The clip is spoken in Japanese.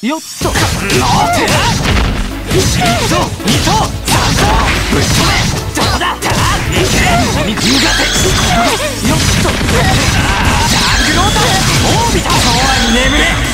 よっとぶっ飛べ。どうだ。いけ。君風がて。よっと。ジャングロータ。オービタ。永遠に眠れ。